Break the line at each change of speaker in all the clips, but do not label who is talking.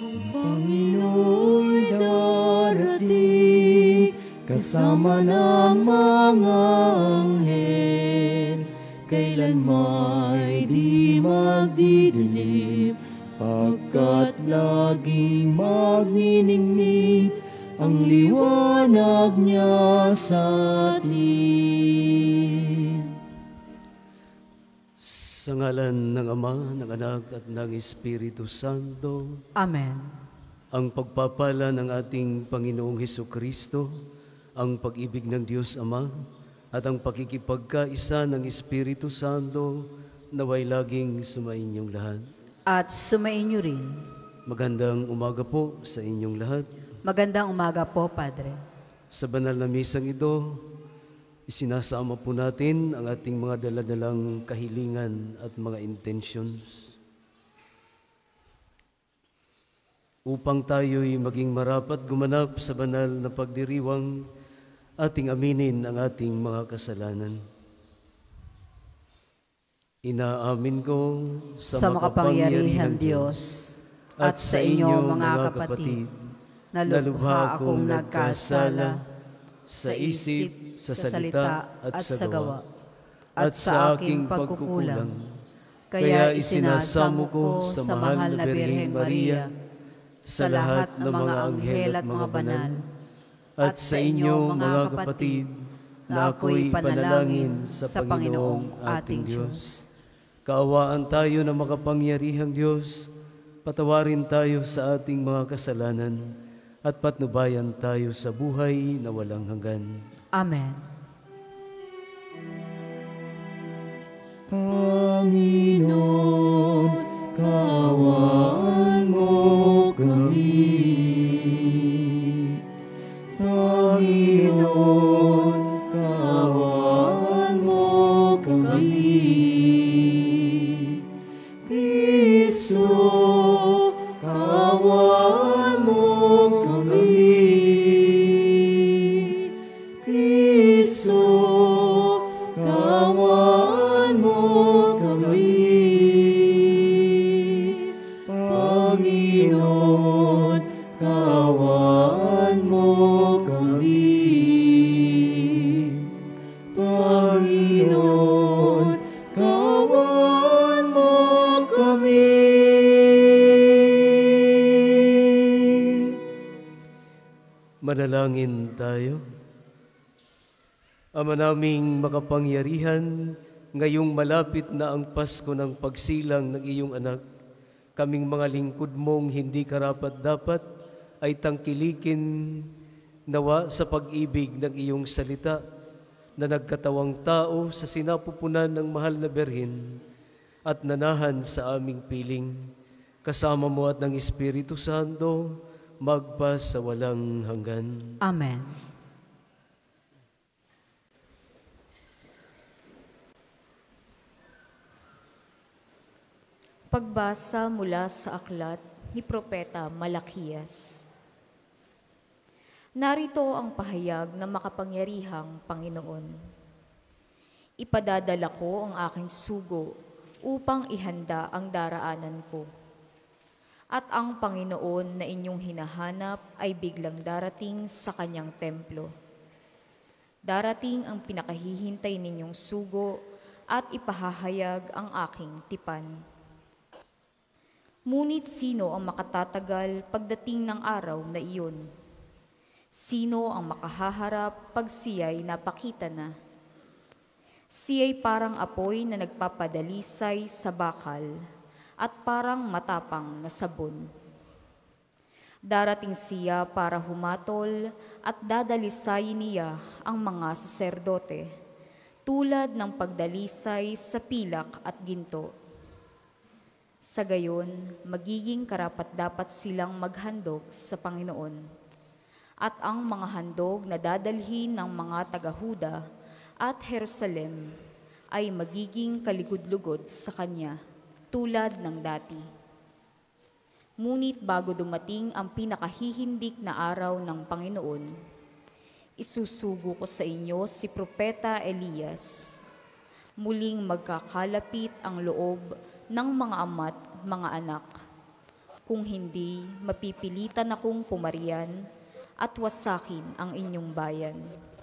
Panginoo'y darating, kasama ng mga anghel, kailan may di magdidilim, pagkat laging magniningning ang liwanag niya sa atin.
Sa ngalan ng Ama, ng Anak at ng Espiritu Santo.
Amen.
Ang pagpapala ng ating Panginoong Hesukristo, ang pag-ibig ng Diyos Ama, at ang pakikipagkaisa ng Espiritu Santo naway laging sumainyong lahat.
At sumainyo rin.
Magandang umaga po sa inyong lahat.
Magandang umaga po, Padre.
Sa banal na misang ito, isinasama po natin ang ating mga daladalang kahilingan at mga intentions upang tayo'y maging marapat gumanap sa banal na pagdiriwang, ating aminin ang ating mga kasalanan. Inaamin ko
sa makapangyarihang Diyos at sa inyo mga kapatid, na lubha akong nagkasala sa isip, sa salita at sa gawa, at sa aking pagkukulang. Kaya isinasamo ko sa mahal na Birheng Maria, sa lahat ng mga anghel at mga banal, at sa inyo mga kapatid, na ako'y panalangin sa Panginoong ating Diyos.
Kaawaan tayo ng makapangyarihang Diyos, patawarin tayo sa ating mga kasalanan, at patnubayan tayo sa buhay na walang hanggan.
Amen.
Panginoon, kaawaan mo kami. Panginoon, kaawaan mo kami. Kristo, kaawaan mo kami. Kristo, kaawaan mo kami. Panginoon, kaawaan mo kami. Panginoon, kaawaan mo kami.
Manalangin tayo. Ama naming makapangyarihan, ngayong malapit na ang Pasko ng pagsilang ng iyong anak, kaming mga lingkod mong hindi karapat-dapat ay tangkilikin nawa sa pag-ibig ng iyong salita na nagkatawang tao sa sinapupunan ng mahal na Birhen at nanahan sa aming piling. Kasama mo at ng Espiritu Santo, magpa sa walang hanggan.
Amen.
Pagbasa mula sa aklat ni Propeta Malakiyas. Narito ang pahayag ng makapangyarihang Panginoon. Ipadadala ko ang aking sugo upang ihanda ang daraanan ko. At ang Panginoon na inyong hinahanap ay biglang darating sa kanyang templo. Darating ang pinakahihintay ninyong sugo at ipahahayag ang aking tipan. Ngunit sino ang makatatagal pagdating ng araw na iyon? Sino ang makahaharap pag siya'y napakita na? Siya'y parang apoy na nagpapadalisay sa bakal at parang matapang na sabon. Darating siya para humatol at dadalisayin niya ang mga saserdote, tulad ng pagdalisay sa pilak at ginto. Sa gayon, magiging karapat-dapat silang maghandog sa Panginoon. At ang mga handog na dadalhin ng mga taga-Huda at Jerusalem ay magiging kaligud-lugod sa Kanya, tulad ng dati. Ngunit bago dumating ang pinakahihindik na araw ng Panginoon, isusugo ko sa inyo si Propeta Elias. Muling magkakalapit ang loob ng mga ama't mga anak. Kung hindi, mapipilitan akong pumarian at wasakin ang inyong bayan.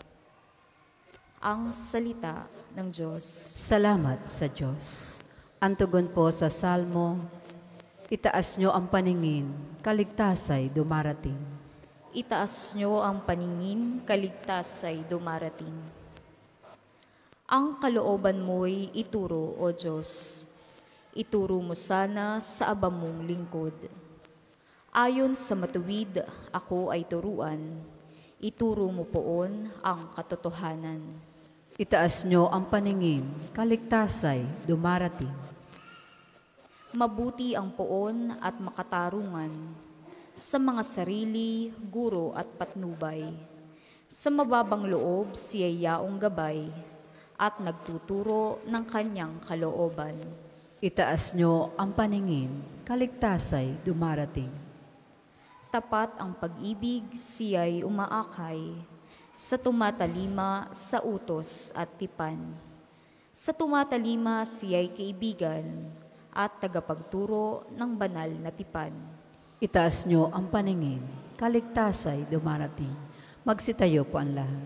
Ang salita ng Diyos.
Salamat sa Diyos. Ang tugon po sa Salmo, itaas nyo ang paningin, kaligtasay dumarating.
Itaas nyo ang paningin, kaligtasay dumarating. Ang kalooban mo'y ituro, O Diyos. Ituro mo sana sa abang mong lingkod. Ayon sa matuwid, ako ay turuan. Ituro mo poon ang katotohanan.
Itaas nyo ang paningin, kaligtasay dumarating.
Mabuti ang poon at makatarungan sa mga sarili, guro at patnubay. Sa mababang loob siya'y yaong gabay at nagtuturo ng kanyang kalooban.
Itaas nyo ang paningin, kaligtasay dumarating.
Tapat ang pag-ibig, siya'y umaakay, sa tumatalima sa utos at tipan. Sa tumatalima siya'y kaibigan at tagapagturo ng banal na tipan.
Itaas nyo ang paningin, kaligtasay dumarating. Magsitayo po ang lahat.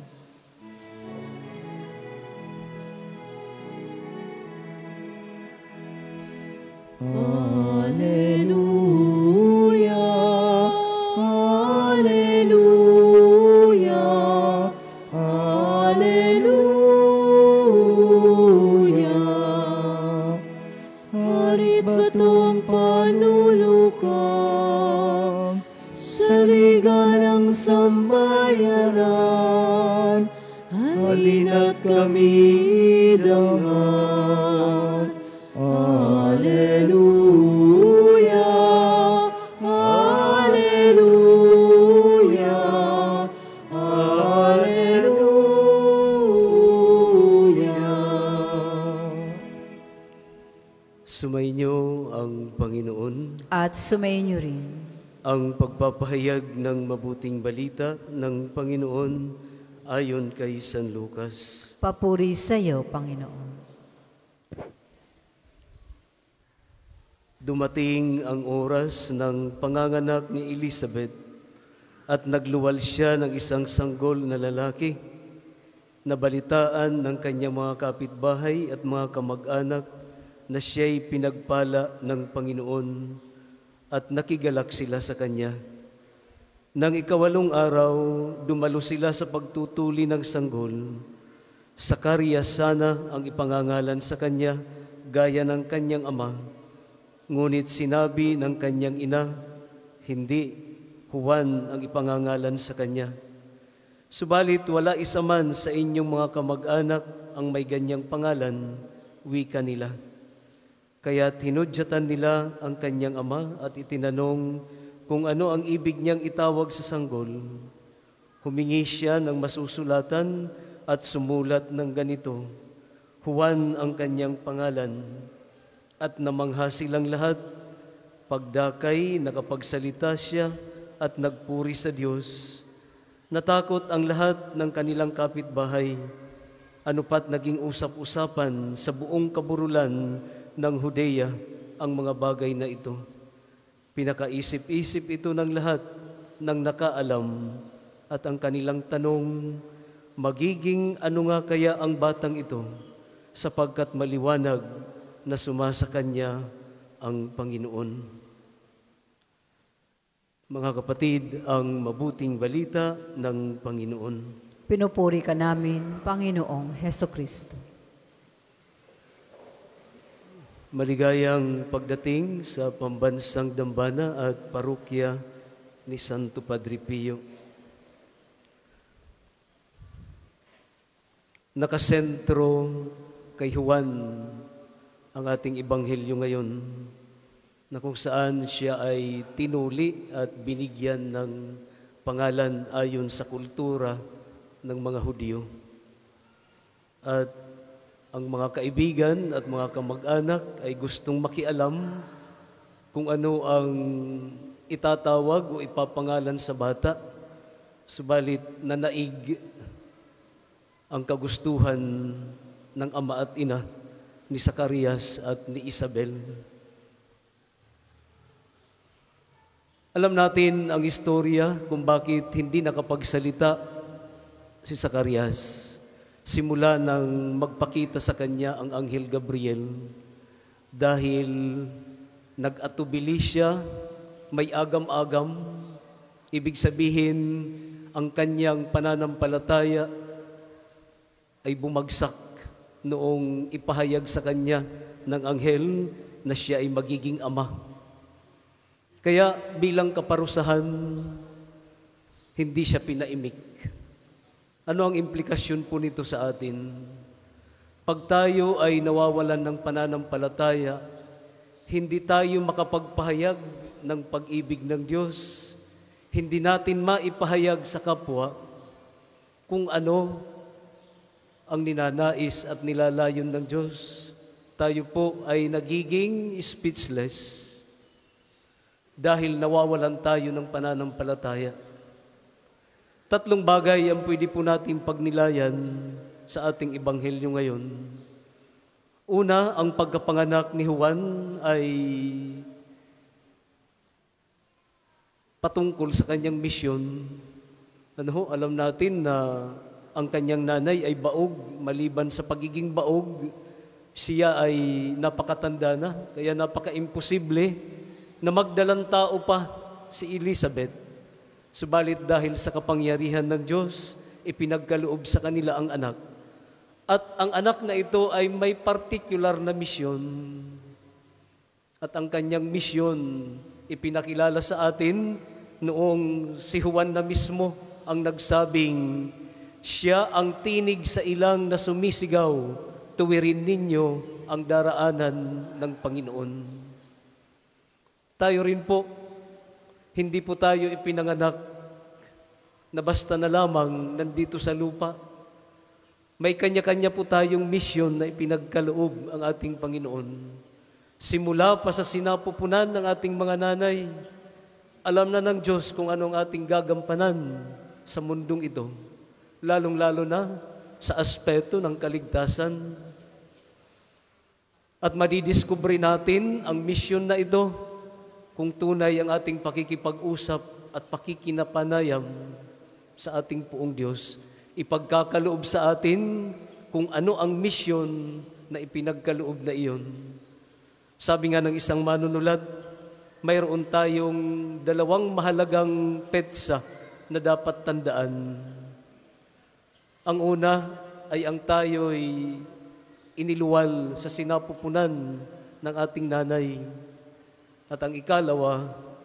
Alleluia, alleluia, alleluia. Hari batong panulukang sa liga ng sambayanan, halina't kami dangan. Alleluia, alleluia, alleluia.
Sumainyo ang Panginoon.
At sumayin nyo rin.
Ang pagpapahayag ng mabuting balita ng Panginoon ayon kay San Lucas.
Papuri sa iyo, Panginoon.
Dumating ang oras ng panganganak ni Elizabeth at nagluwal siya ng isang sanggol na lalaki. Nabalitaan ng kanyang mga kapitbahay at mga kamag-anak na siya'y pinagpala ng Panginoon at nakigalak sila sa kanya. Nang ikawalong araw, dumalo sila sa pagtutuli ng sanggol. Sakarias sana ang ipangangalan sa kanya, gaya ng kanyang ama. Ngunit sinabi ng kanyang ina, hindi, Juan ang ipangangalan sa kanya. Subalit wala isa man sa inyong mga kamag-anak ang may ganyang pangalan, wika nila. Kaya tinudyatan nila ang kanyang ama at itinanong kung ano ang ibig niyang itawag sa sanggol. Humingi siya ng masusulatan at sumulat ng ganito, Juan ang kanyang pangalan. At namangha silang lahat, pagdakay nakapagsalita siya at nagpuri sa Diyos. Natakot ang lahat ng kanilang kapitbahay, ano pat naging usap-usapan sa buong kaburulan ng Judea ang mga bagay na ito. Pinakaisip-isip ito ng lahat ng nakaalam at ang kanilang tanong, magiging ano nga kaya ang batang ito sapagkat maliwanag na sumasa kanya ang Panginoon. Mga kapatid, ang mabuting balita ng Panginoon.
Pinupuri ka namin, Panginoong Hesukristo.
Maligayang pagdating sa pambansang dambana at parokya ni Santo Padre Pio. Nakasentro kay Juan ang ating ebanghelyo ngayon, na kung saan siya ay tinuli at binigyan ng pangalan ayon sa kultura ng mga Hudyo. At ang mga kaibigan at mga kamag-anak ay gustong makialam kung ano ang itatawag o ipapangalan sa bata, subalit nanaig ang kagustuhan ng ama at ina ni Zacarias at ni Isabel. Alam natin ang istorya kung bakit hindi nakapagsalita si Zacarias simula nang magpakita sa kanya ang Anghel Gabriel, dahil nag-atubili siya, may agam-agam. Ibig sabihin, ang kanyang pananampalataya ay bumagsak noong ipahayag sa kanya ng anghel na siya ay magiging ama. Kaya bilang kaparusahan, hindi siya pinaimik. Ano ang implikasyon po nito sa atin? Pag tayo ay nawawalan ng pananampalataya, hindi tayo makapagpahayag ng pag-ibig ng Diyos. Hindi natin maipahayag sa kapwa kung ano ang ninanais at nilalayon ng Diyos. Tayo po ay nagiging speechless dahil nawawalan tayo ng pananampalataya. Tatlong bagay ang pwede po natin pagnilayan sa ating ebanghelyo ngayon. Una, ang pagkapanganak ni Juan ay patungkol sa kanyang misyon. Alam natin na ang kanyang nanay ay baog. Maliban sa pagiging baog, siya ay napakatanda na, kaya napaka-imposible na magdalang tao pa si Elizabeth. Subalit dahil sa kapangyarihan ng Diyos, ipinagkaloob sa kanila ang anak. At ang anak na ito ay may partikular na misyon. At ang kanyang misyon ipinakilala sa atin noong si Juan na mismo ang nagsabing, siya ang tinig sa ilang na sumisigaw, tuwirin ninyo ang daraanan ng Panginoon. Tayo rin po, hindi po tayo ipinanganak na basta na lamang nandito sa lupa. May kanya-kanya po tayong misyon na ipinagkaloob ang ating Panginoon. Simula pa sa sinapupunan ng ating mga nanay, alam na ng Diyos kung anong ating gagampanan sa mundong ito, lalong-lalo na sa aspeto ng kaligtasan. At madidiskubre natin ang misyon na ito kung tunay ang ating pakikipag-usap at pakikinapanayam sa ating Poong Diyos. Ipagkakaloob sa atin kung ano ang misyon na ipinagkaloob na iyon. Sabi nga ng isang manunulat, mayroon tayong dalawang mahalagang petsa na dapat tandaan. Ang una ay ang tayo'y iniluwal sa sinapupunan ng ating nanay. At ang ikalawa,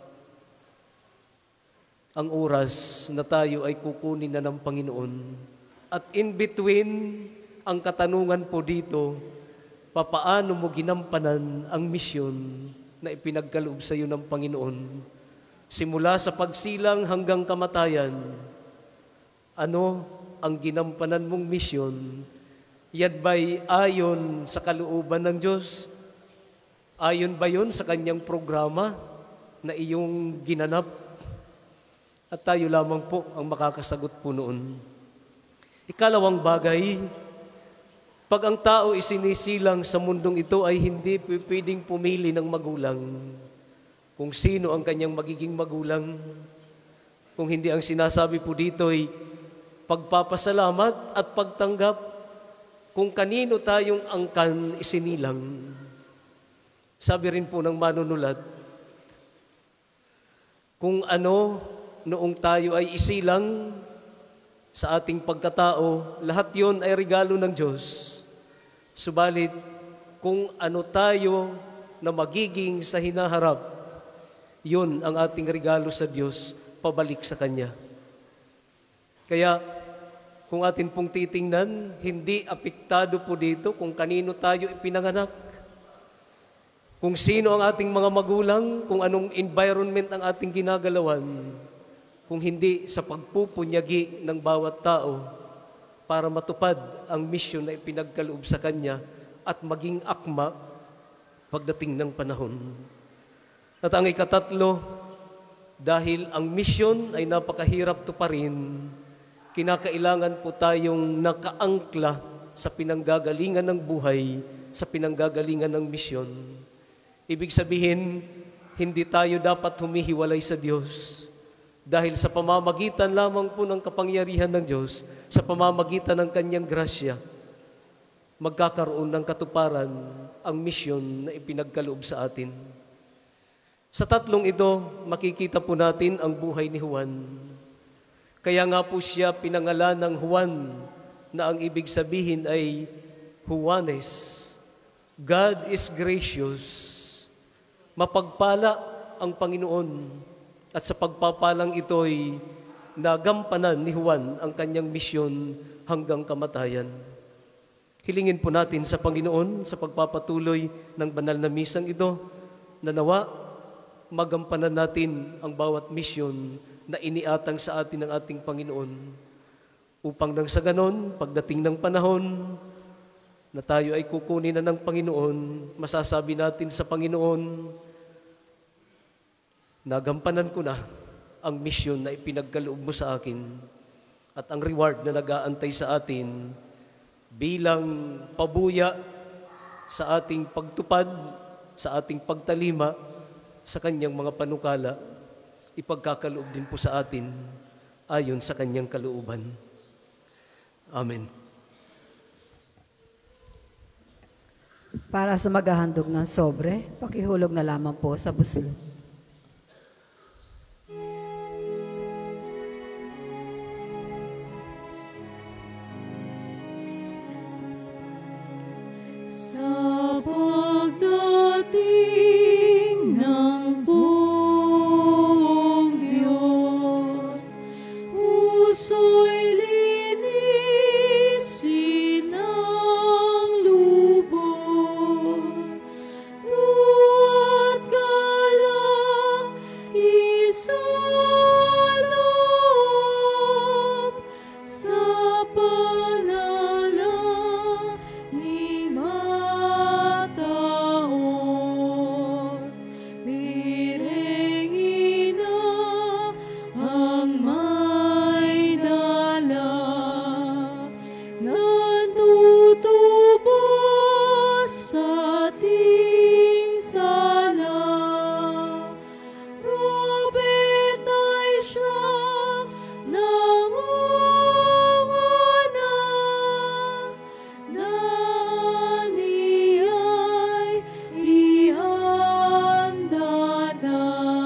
ang oras na tayo ay kukunin na ng Panginoon. At in between, ang katanungan po dito, papaano mo ginampanan ang misyon na ipinagkaloob sa iyo ng Panginoon? Simula sa pagsilang hanggang kamatayan, ano ang ginampanan mong misyon? Yan ba'y ayon sa kalooban ng Diyos? Ayon ba yun sa kanyang programa na iyong ginanap? At tayo lamang po ang makakasagot po noon. Ikalawang bagay, pag ang tao isinisilang sa mundong ito ay hindi pwedeng pumili ng magulang kung sino ang kanyang magiging magulang. Kung hindi ang sinasabi po dito ay pagpapasalamat at pagtanggap kung kanino tayong angkan isinilang. Sabi rin po ng manunulat, kung ano noong tayo ay isilang sa ating pagkatao, lahat yon ay regalo ng Diyos. Subalit, kung ano tayo na magiging sa hinaharap, yun ang ating regalo sa Diyos, pabalik sa Kanya. Kaya, kung atin pong titingnan, hindi apektado po dito kung kanino tayo ipinanganak, kung sino ang ating mga magulang, kung anong environment ang ating ginagalawan, kung hindi sa pagpupunyagi ng bawat tao para matupad ang misyon na ipinagkaloob sa Kanya at maging akma pagdating ng panahon. At ang ikatatlo, dahil ang misyon ay napakahirap tuparin, kinakailangan po tayong nakaangkla sa pinanggagalingan ng buhay, sa pinanggagalingan ng misyon. Ibig sabihin, hindi tayo dapat humihiwalay sa Diyos. Dahil sa pamamagitan lamang po ng kapangyarihan ng Diyos, sa pamamagitan ng Kanyang grasya, magkakaroon ng katuparan ang misyon na ipinagkaloob sa atin. Sa tatlong ito, makikita po natin ang buhay ni Juan. Kaya nga po siya pinangalan ng Juan, na ang ibig sabihin ay Juanes. God is gracious. Mapagpala ang Panginoon. At sa pagpapalang ito'y nagampanan ni Juan ang kanyang misyon hanggang kamatayan. Hilingin po natin sa Panginoon sa pagpapatuloy ng banal na misang ito, na nawa magampanan natin ang bawat misyon na iniatang sa atin ng ating Panginoon, upang nang sa ganon, pagdating ng panahon na tayo ay kukunin na ng Panginoon, masasabi natin sa Panginoon, nagampanan ko na ang misyon na ipinagkaloob mo sa akin, at ang reward na nag-aantay sa atin bilang pabuya sa ating pagtupad, sa ating pagtalima sa kanyang mga panukala, ipagkakaloob din po sa atin ayon sa kanyang kalooban. Amen.
Para sa maghahandog ng sobre, pakihulog na lamang po sa buslo.
Sa pagdating ng buong Diyos, puso'y linisin ng lubos. Tuwa't galak isaloob sa panalangin mataos. Pirengin na ang may dala, natutubos sa ating sala. Robet ay siyang nangunguna, na niya'y ihanda na.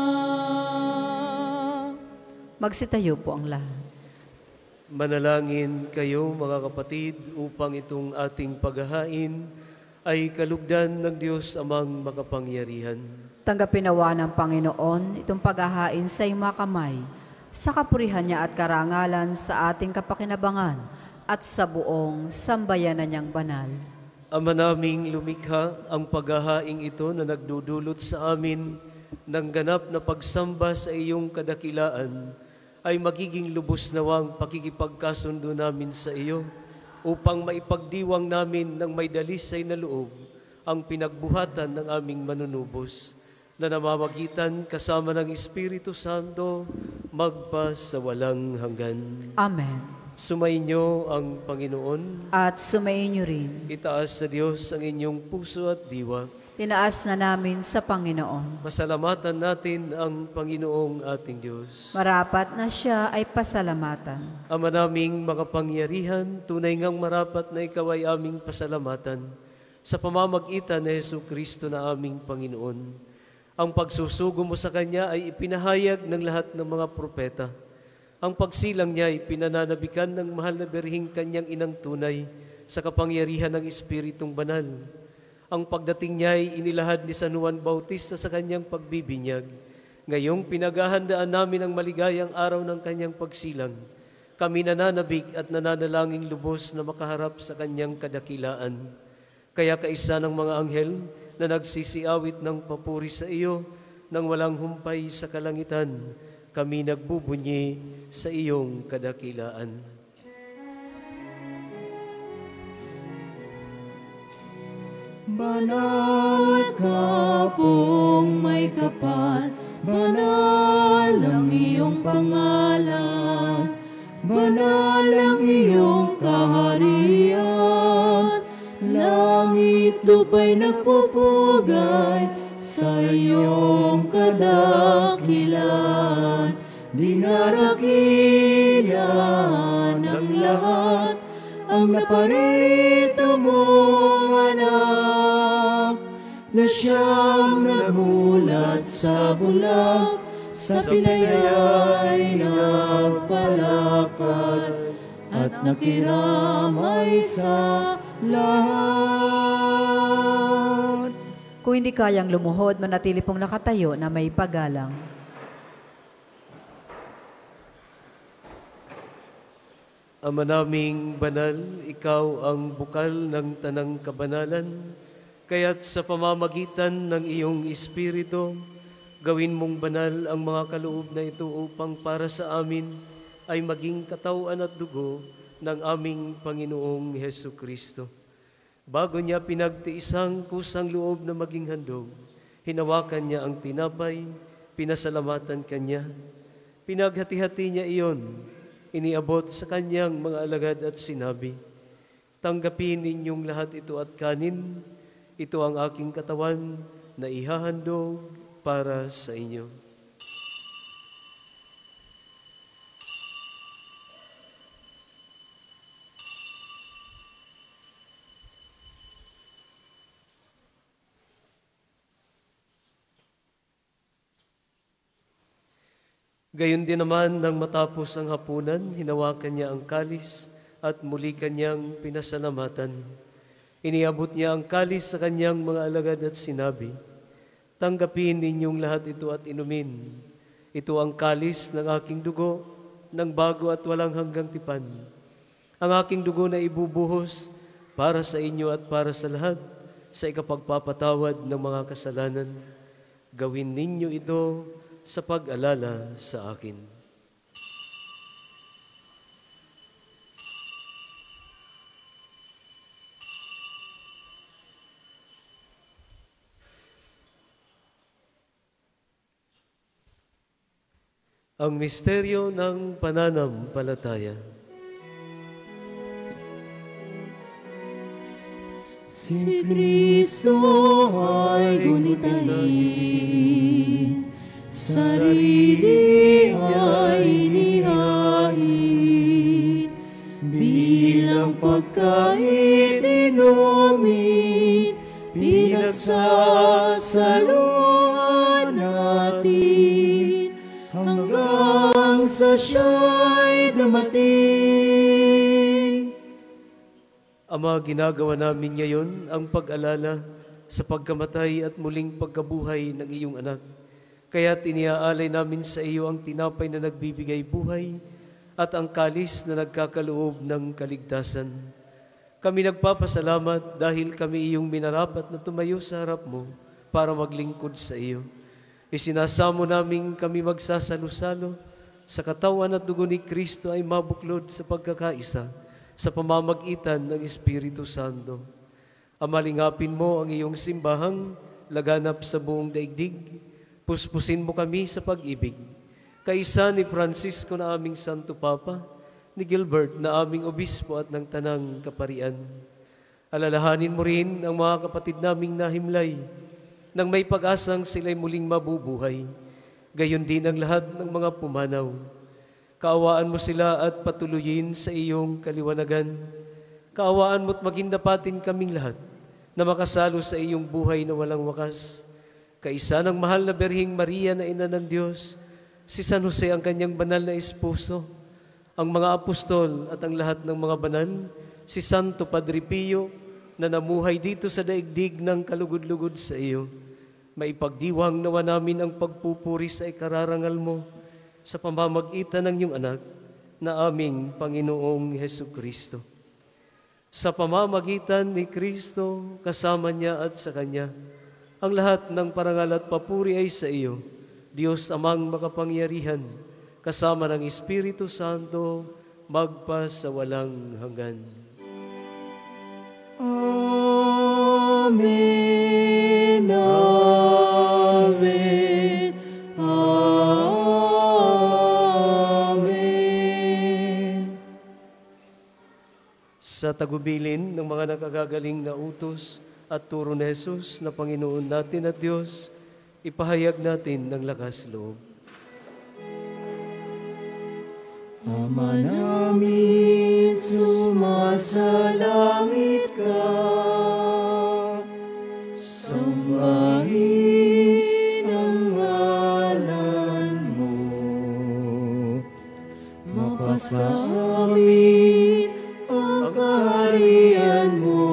Magsitayo po ang lahat.
Manalangin kayo mga kapatid upang itong ating paghahain ay kalugdan ng Diyos amang makapangyarihan.
Tanggapin nawa ng Panginoon itong paghahain sa iyong mga kamay, sa kapurihan niya at karangalan sa ating kapakinabangan at sa buong sambayanan niyang banal.
Ama naming lumikha, ang paghahaing ito na nagdudulot sa amin ng ganap na pagsamba sa iyong kadakilaan ay magiging lubos nawang pakikipagkasundo namin sa iyo upang maipagdiwang namin ng may dalisay na loob ang pinagbuhatan ng aming manunubos na namamagitan kasama ng Espiritu Santo magpa sa walang hanggan.
Amen.
Sumainyo ang Panginoon.
At sumayin niyo rin.
Itaas sa Diyos ang inyong puso at diwa.
Tinaas na namin sa Panginoon.
Pasalamatan natin ang Panginoong ating Diyos.
Marapat na siya ay pasalamatan.
Ama naming makapangyarihan, tunay ngang marapat na ikaw ay aming pasalamatan sa pamamagitan ni Jesucristo na aming Panginoon. Ang pagsusugo mo sa Kanya ay ipinahayag ng lahat ng mga propeta. Ang pagsilang niya ay pinananabikan ng mahal na birhing Kanyang inang tunay sa kapangyarihan ng Espiritong Banal. Ang pagdating niya ay inilahad ni San Juan Bautista sa kanyang pagbibinyag. Ngayong pinaghahandaan namin ang maligayang araw ng kanyang pagsilang. Kami nananabik at nananalangin lubos na makaharap sa kanyang kadakilaan. Kaya kaisa ng mga anghel na nagsisiawit ng papuri sa iyo nang walang humpay sa kalangitan, kami nagbubunyi sa iyong kadakilaan.
Banal ka pong may kapal, banal ang iyong pangalan, banal ang iyong kaharian. Langit lupa'y nagpupugay sa sa iyong kadakilan, dinarakilan ng lahat ang naparito mong anak, na siyang nagulat sa bulag, sa pinayay nagpalakad, at nakiramay sa lahat.
Kung hindi kayang lumuhod, manatili pong nakatayo na may paggalang.
Ama naming banal, ikaw ang bukal ng tanang kabanalan, kaya't sa pamamagitan ng iyong Espiritu, gawin mong banal ang mga kaloob na ito upang para sa amin ay maging katawan at dugo ng aming Panginoong Hesukristo. Bago niya pinagtiisang kusang loob na maging handog, hinawakan niya ang tinapay, pinasalamatan kanya, pinaghati-hati niya iyon, iniabot sa kanyang mga alagad at sinabi, "Tanggapin ninyong lahat ito at kanin, ito ang aking katawan na ihahandog para sa inyo." Gayon din naman nang matapos ang hapunan, hinawakan niya ang kalis at muli kanyang pinasalamatan. Iniabot niya ang kalis sa kanyang mga alagad at sinabi, "Tanggapin ninyong lahat ito at inumin. Ito ang kalis ng aking dugo, ng bago at walang hanggang tipan. Ang aking dugo na ibubuhos para sa inyo at para sa lahat, sa ikapagpapatawad ng mga kasalanan. Gawin ninyo ito sa pag-alala sa akin." Ang misteryo ng pananampalataya.
Si Kristo ay gunitahin, sarili ay inihain, bilang pagkain inumin, pinagsasaluhan natin, hanggang sa siya'y dumating.
Ama, ginagawa namin ngayon ang pag-alala sa pagkamatay at muling pagkabuhay ng iyong anak. Kaya't iniaalay namin sa iyo ang tinapay na nagbibigay buhay at ang kalis na nagkakaloob ng kaligtasan. Kami nagpapasalamat dahil kami iyong minarapat na tumayo sa harap mo para maglingkod sa iyo. Isinasamo namin kami magsasalo-salo sa katawan at dugo ni Kristo ay mabuklod sa pagkakaisa sa pamamagitan ng Espiritu Santo. Amalingapin mo ang iyong simbahang laganap sa buong daigdig. Puspusin mo kami sa pag-ibig. Kaisa ni Francisco na aming Santo Papa, ni Gilbert na aming Obispo at ng Tanang Kaparian. Alalahanin mo rin ang mga kapatid naming nahimlay nang may pag-asang sila'y muling mabubuhay. Gayon din ang lahat ng mga pumanaw. Kaawaan mo sila at patuloyin sa iyong kaliwanagan. Kaawaan mo't magindapatin kaming lahat na makasalo sa iyong buhay na walang wakas. Kaisa ng mahal na Birheng Maria na Ina ng Diyos, si San Jose ang kanyang banal na esposo, ang mga apostol at ang lahat ng mga banal, si Santo Padre Pio na namuhay dito sa daigdig ng kalugod-lugod sa iyo. Maipagdiwang nawa namin ang pagpupuri sa ikararangal mo sa pamamagitan ng iyong anak na aming Panginoong Hesukristo. Sa pamamagitan ni Kristo, kasama niya at sa Kanya, ang lahat ng parangal at papuri ay sa iyo, Diyos Amang makapangyarihan, kasama ng Espiritu Santo, magpa sa walang hanggan.
Amen. Amen. Amen.
Sa tagubilin ng mga nakagagaling na utos at turo ni Jesus na Panginoon natin at Diyos, Ipahayag natin ng lakas loob.
Ama namin, sumasalangit ka. Sambahin ang ngalan mo. Mapasa amin ang kaharian mo.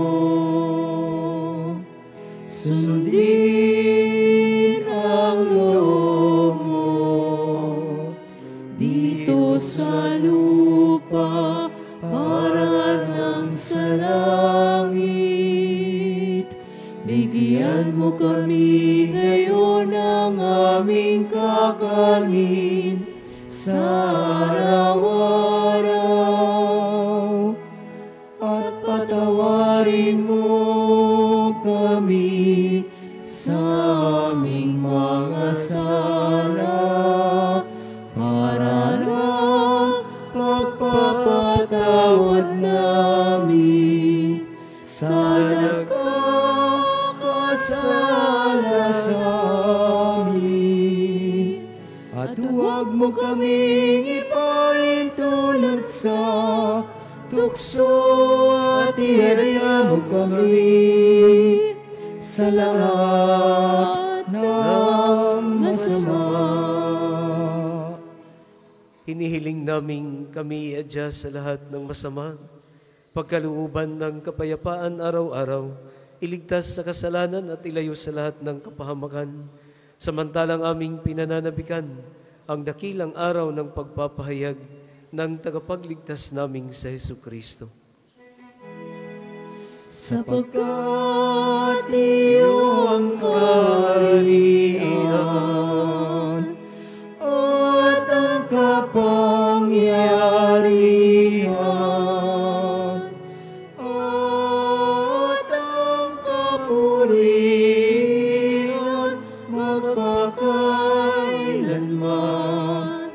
Sundin ang loob mo dito sa lupa parang sa langit. Bigyan mo kami ngayon ng aming kakanin sa araw-araw, at patawarin mo kami sa aming mga sala, para na pagpapatawad namin sa nagkakasala sa amin. At huwag mo kaming ipaintulad sa tukso, at iharya mo kami sa lahat ng masama.
Hinihiling naming kami iadya sa lahat ng masama, pagkalooban ng kapayapaan araw-araw, iligtas sa kasalanan at ilayo sa lahat ng kapahamakan, samantalang aming pinananabikan ang dakilang araw ng pagpapahayag ng tagapagligtas naming sa Jesucristo.
Sapagkat iyo ang kaharian at ang kapangyarihan at ang kapurihan magpakailanman.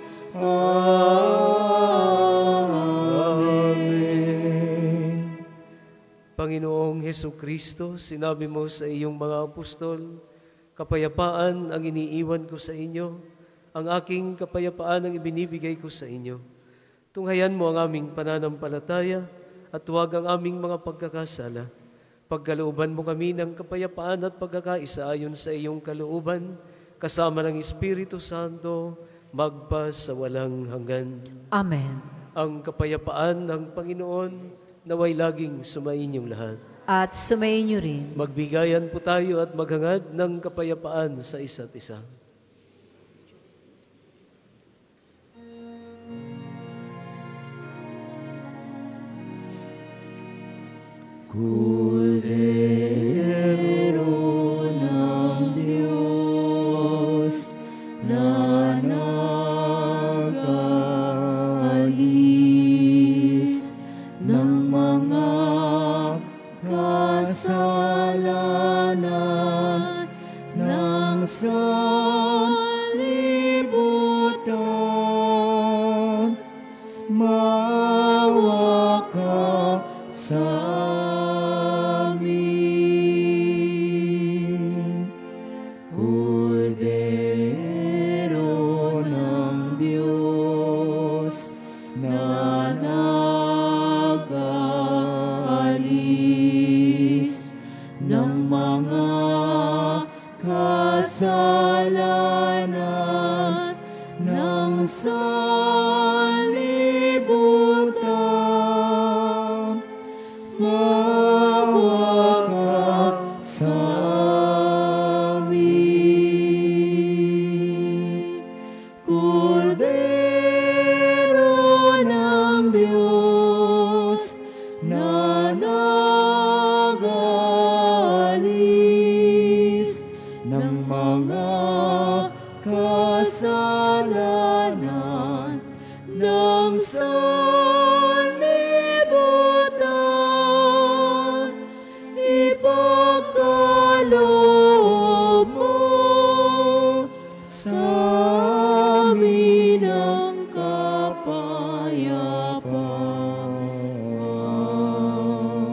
Amen.
Panginoong Jesucristo, sinabi mo sa iyong mga apostol, kapayapaan ang iniiwan ko sa inyo, ang aking kapayapaan ang ibinibigay ko sa inyo. Tunghayan mo ang aming pananampalataya at huwag ang aming mga pagkakasala. Pagkalooban mo kami ng kapayapaan at pagkakaisa ayon sa iyong kalooban, kasama ng Espiritu Santo, magpa sa walang hanggan.
Amen.
Ang kapayapaan ng Panginoon naway laging sumainyong lahat.
At sumayin niyo rin.
Magbigayan po tayo at maghangad ng kapayapaan sa isa't isa.
Kordero ng Diyos na nag-aalis ng mga kasalanan ng sanlibutan, maawa ka sa amin. Kordero ng Diyos na nag-aalis ng mga kasalanan ng sanlibutan, maawa ka sa amin. Kordero ng Diyos na nag-aalis ng mga kasalanan ng sanlibutan, ipagkaloob mo sa amin ang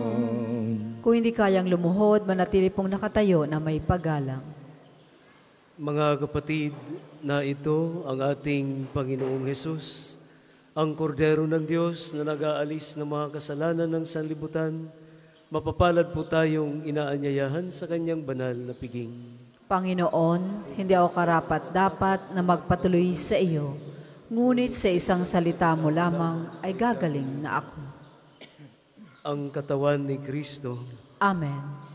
kapayapaan.
Kung hindi kayang lumuhod, manatili pong nakatayo na may paggalang.
Mga kapatid, na ito ang ating Panginoong Hesus, ang kordero ng Diyos na nag-aalis ng mga kasalanan ng sanlibutan. Mapapalad po tayong inaanyayahan sa kanyang banal na piging.
Panginoon, hindi ako karapat-dapat na magpatuloy sa iyo, ngunit sa isang salita mo lamang ay gagaling na ako.
Ang katawan ni Kristo.
Amen.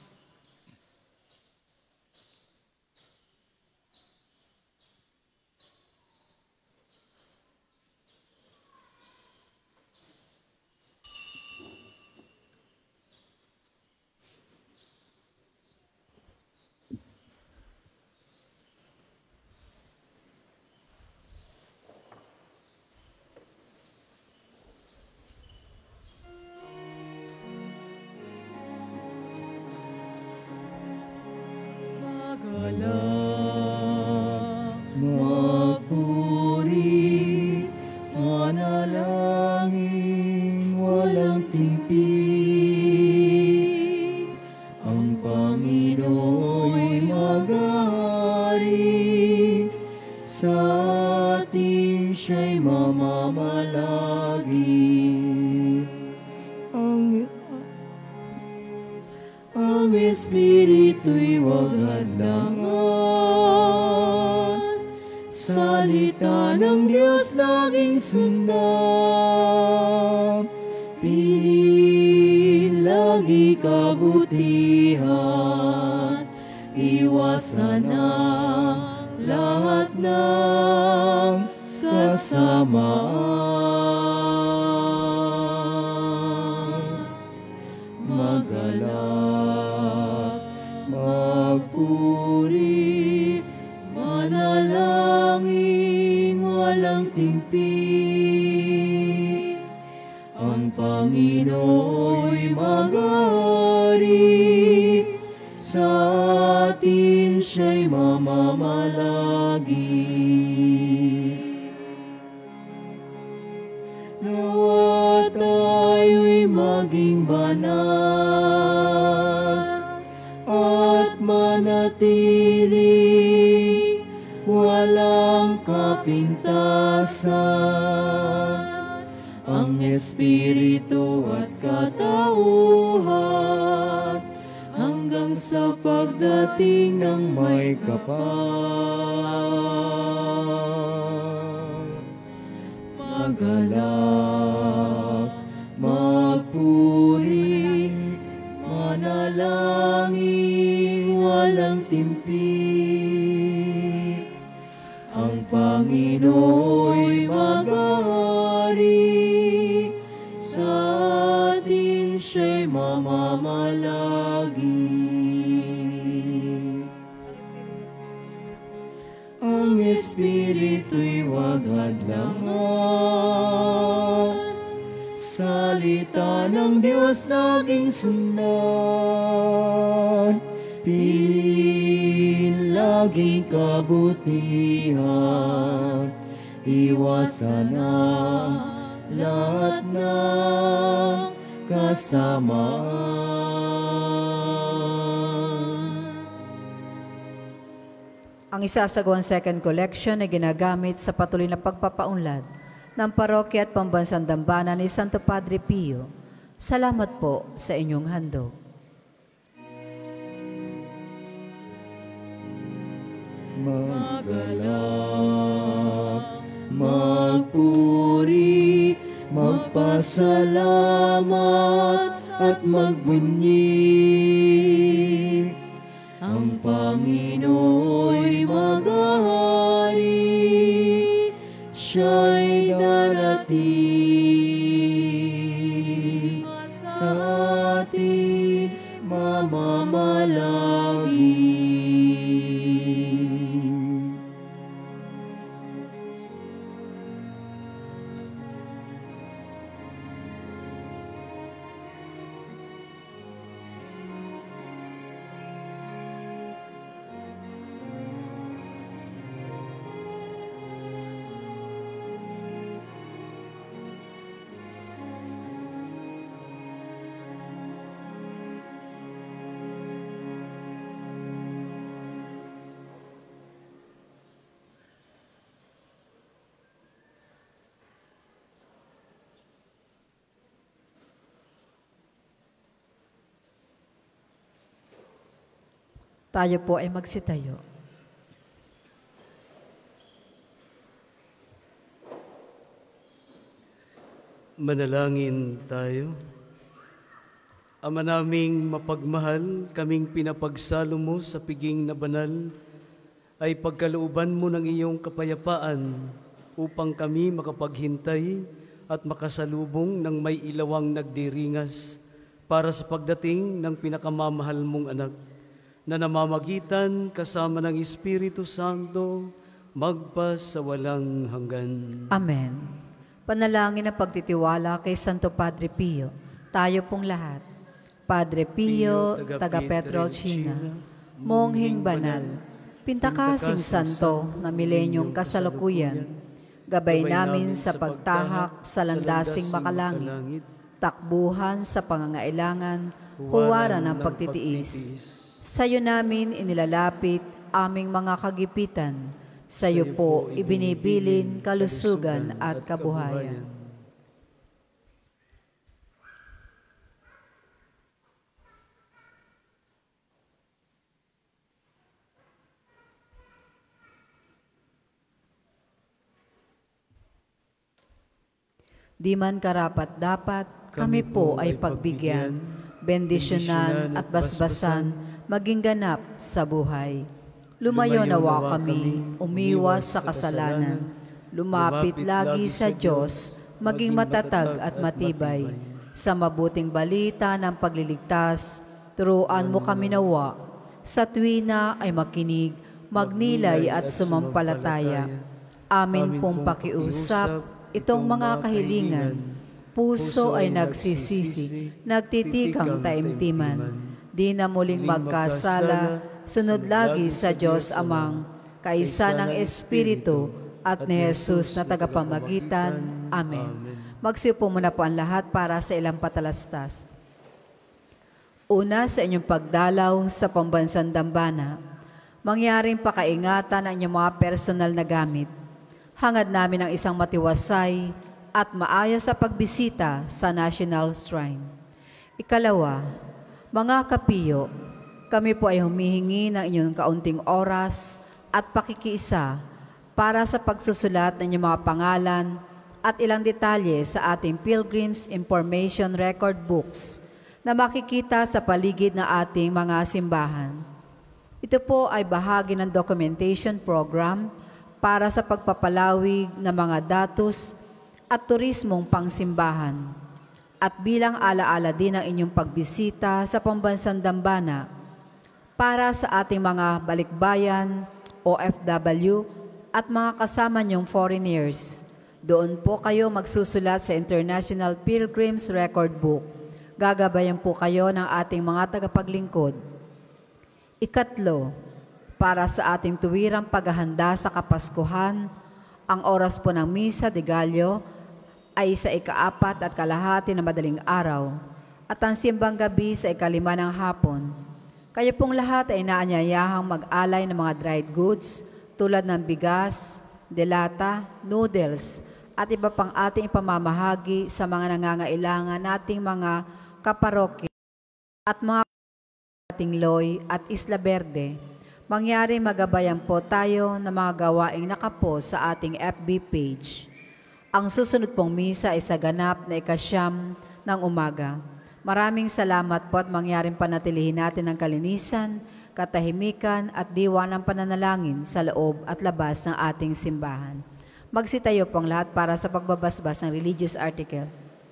Magpuri, manalangin, walang timpid. Ang Panginoo'y mag-aari, sa atin siya'y mamamalagi. Ang Espiritu'y wag hadlangan, salita ng Diyos laging sundan. Piliin lagi kabutihan, iwasan ang lahat ng kasamaan. Magalak, magpuri, manalangin, walang timpid. Ang Panginoo'y mag-aari, sa atin siya'y mamamalagi. Nawa tayo'y maging banal at manatili walang kapintasan. Ang Espiritu at katauhan, hanggang sa pagdating ng may kapal. Magalak, magpuri, manalangin, walang timpid. Ang Panginoo'y mag-aari, sa atin siya'y mamamalagi. Ang Espiritu'y wag hadlangan, salita ng Diyos laging sundan. Piliin laging kabutihan, iwasan ang lahat ng kasamaan.
Ang isasagawang second collection ay ginagamit sa patuloy na pagpapaunlad ng parokya at pambansang dambana ni Santo Padre Pio. Salamat po sa inyong handog.
Magalak, magpuri, magpasalamat at magbunyi. Ang Panginoo'y mag-aari, siya'y darating, sa atin mamamalagi.
Tayo po ay magsitayo.
Manalangin tayo. Ama naming mapagmahal, kaming pinapagsalo mo sa piging na banal, ay pagkalooban mo ng iyong kapayapaan upang kami makapaghintay at makasalubong ng may ilawang nagdiringas para sa pagdating ng pinakamamahal mong anak, na namamagitan kasama ng Espiritu Santo, magpa sa walang hanggan.
Amen. Panalangin ng pagtitiwala kay Santo Padre Pio, tayo pong lahat. Padre Pio, taga Petrolcina, monghing banal, pintakasing santo na milenyong kasalukuyan, gabay namin sa pagtahak sa landasing makalangit, takbuhan sa pangangailangan, huwaran ng pagtitiis. Sa'yo namin inilalapit aming mga kagipitan, sa'yo po ibinibilin kalusugan at kabuhayan. Di man karapat-dapat, kami po ay pagbigyan, bendisyonan at basbasan, maging ganap sa buhay. Lumayo nawa kami, umiwas sa kasalanan, lumapit lagi sa Diyos, maging matatag at matibay. Sa mabuting balita ng pagliligtas, turuan mo kami nawa, sa tuwina ay makinig, magnilay at sumampalataya. Amin pong pakiusap, itong mga kahilingan, puso ay nagsisisi, nagtitikang taimtiman, di na muling magkasala, sunod lagi sa Diyos Amang, kaisa ng Espiritu at ni Jesus na tagapamagitan. Amen. Magsiupo muna po ang lahat para sa ilang patalastas. Una, sa inyong pagdalaw sa pambansang dambana, mangyaring pakaingatan ang inyong mga personal na gamit. Hangad namin ang isang matiwasay at maayos sa pagbisita sa National Shrine. Ikalawa, mga kapiyo, kami po ay humihingi ng inyong kaunting oras at pakikiisa para sa pagsusulat ng inyong mga pangalan at ilang detalye sa ating Pilgrim's Information Record Books na makikita sa paligid ng ating mga simbahan. Ito po ay bahagi ng documentation program para sa pagpapalawig ng mga datos at turismong pangsimbahan. At bilang alaala din ang inyong pagbisita sa pambansang dambana para sa ating mga balikbayan, OFW, at mga kasama niyong foreigners. Doon po kayo magsusulat sa International Pilgrims Record Book. Gagabayan po kayo ng ating mga tagapaglingkod. Ikatlo, para sa ating tuwirang paghahanda sa Kapaskuhan, ang oras po ng Misa de Gallo ay sa 4:04 na madaling araw at ang simbang gabi sa 5:05 ng hapon. Kayo pong lahat ay naanyayahang mag-alay ng mga dried goods tulad ng bigas, delata, noodles at iba pang ating ipamamahagi sa mga nangangailangan nating mga kaparokya at mga Tingloy at Isla Verde. Mangyari magabayan po tayo ng mga gawaing nakapost sa ating FB page. Ang susunod pong misa ay sa ganap na 9:00 ng umaga. Maraming salamat po at mangyaring panatilihin natin ang kalinisan, katahimikan at diwa ng pananalangin sa loob at labas ng ating simbahan. Magsitayo pong lahat para sa pagbabasbas ng religious article.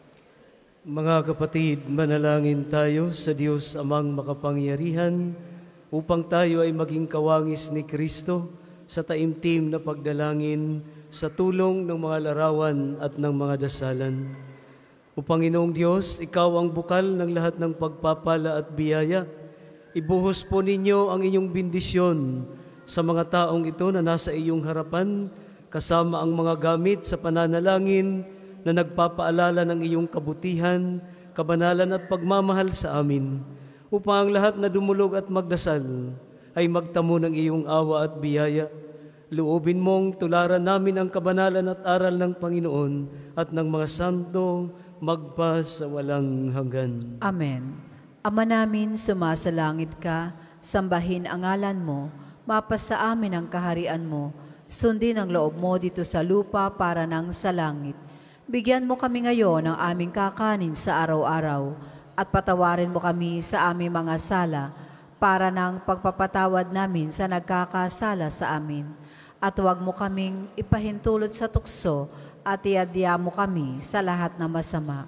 Mga kapatid, manalangin tayo sa Diyos Amang makapangyarihan upang tayo ay maging kawangis ni Kristo sa taimtim na pagdalangin sa tulong ng mga larawan at ng mga dasalan. O Panginoong Diyos, Ikaw ang bukal ng lahat ng pagpapala at biyaya. Ibuhos po ninyo ang inyong bendisyon sa mga taong ito na nasa iyong harapan, kasama ang mga gamit sa pananalangin na nagpapaalala ng iyong kabutihan, kabanalan at pagmamahal sa amin, upang ang lahat na dumulog at magdasal ay magtamo ng iyong awa at biyaya. Loobin mong tularan namin ang kabanalan at aral ng Panginoon at ng mga santo magpa sa walang hanggan.
Amen. Ama namin, sumasalangit ka, sambahin ang ngalan mo, mapasa amin ang kaharian mo, sundin ang loob mo dito sa lupa para nang sa langit. Bigyan mo kami ngayon ng aming kakanin sa araw-araw, at patawarin mo kami sa aming mga sala, para nang pagpapatawad namin sa nagkakasala sa amin. At huwag mo kaming ipahintulot sa tukso, at iadya mo kami sa lahat ng masama.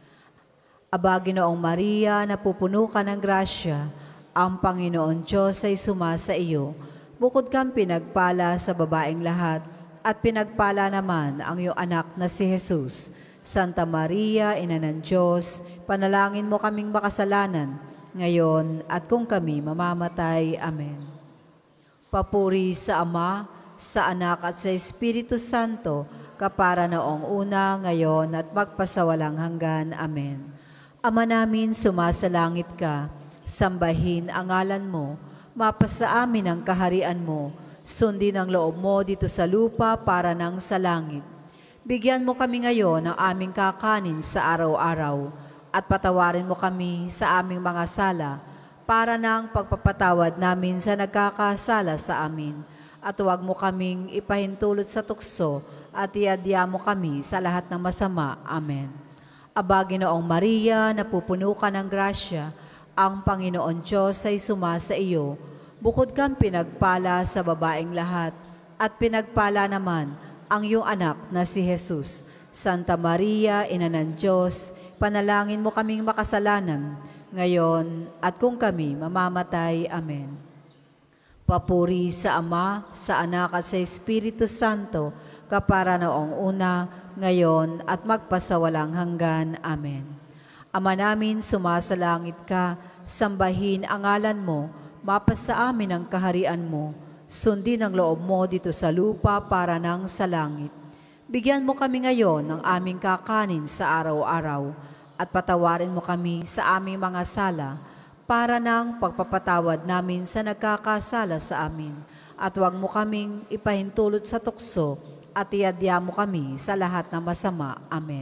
Aba, Ginoong Maria, napupuno ka ng grasya, ang Panginoon Diyos ay sumasa iyo. Bukod kang pinagpala sa babaeng lahat, at pinagpala naman ang iyong anak na si Jesus. Santa Maria, Ina ng Diyos, panalangin mo kaming makasalanan, ngayon at kung kami mamamatay. Amen. Papuri sa Ama, sa Anak at sa Espiritu Santo, kapara noong una, ngayon at magpasawalang hanggan. Amen. Ama namin, sumasalangit ka, sambahin ang ngalan mo, mapasa amin ang kaharian mo, sundin ang loob mo dito sa lupa para nang sa langit. Bigyan mo kami ngayon ng aming kakanin sa araw-araw, at patawarin mo kami sa aming mga sala, para nang pagpapatawad namin sa nagkakasala sa amin. At huwag mo kaming ipahintulot sa tukso, at iadya mo kami sa lahat ng masama. Amen. Aba, Ginoong Maria, napupuno ka ng grasya, ang Panginoon Diyos ay sumasa iyo. Bukod kang pinagpala sa babaeng lahat, at pinagpala naman ang iyong anak na si Jesus. Santa Maria, Ina ng Diyos, panalangin mo kaming makasalanan, ngayon at kung kami mamamatay. Amen. Papuri sa Ama, sa Anak at sa Espiritu Santo, kapara noong una, ngayon at magpasawalang hanggan. Amen. Ama namin, sumasalangit ka, sambahin ang ngalan mo, mapasa amin ang kaharian mo, sundin ang loob mo dito sa lupa para nang sa langit. Bigyan mo kami ngayon ng aming kakanin sa araw-araw, at patawarin mo kami sa aming mga sala, para nang pagpapatawad namin sa nagkakasala sa amin. At huwag mo kaming ipahintulot sa tukso, at iadya mo kami sa lahat ng masama. Amen.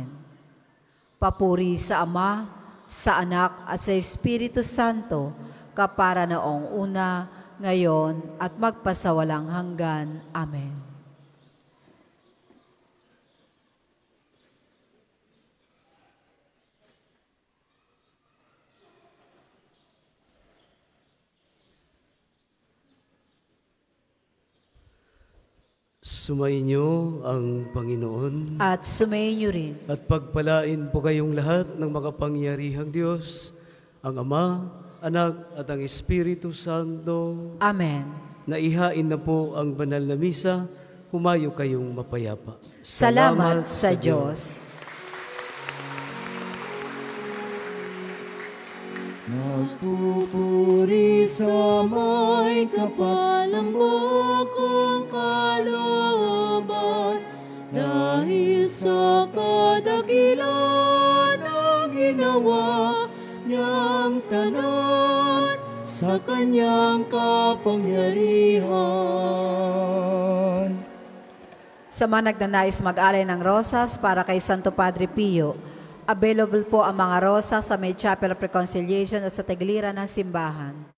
Papuri sa Ama, sa Anak at sa Espiritu Santo, kapara noong una, ngayon at magpasawalang hanggan. Amen.
Sumainyo ang Panginoon,
At sumainyo rin.
at pagpalain po kayong lahat ng makapangyarihang Diyos, ang Ama, Anak at ang Espiritu Santo.
Amen.
Naihain na po ang banal na misa, humayo kayong mapayapa.
Salamat sa Diyos.
Nagpupuri sa may kapalang bukong kalooban, dahil sa kadakilan na ginawa niyang tanan sa kanyang kapangyarihan.
Sa mga nagnanais mag-alay ng rosas para kay Santo Padre Pio, available po ang mga rosas sa may Chapel of Reconciliation at sa Tagliran ng simbahan.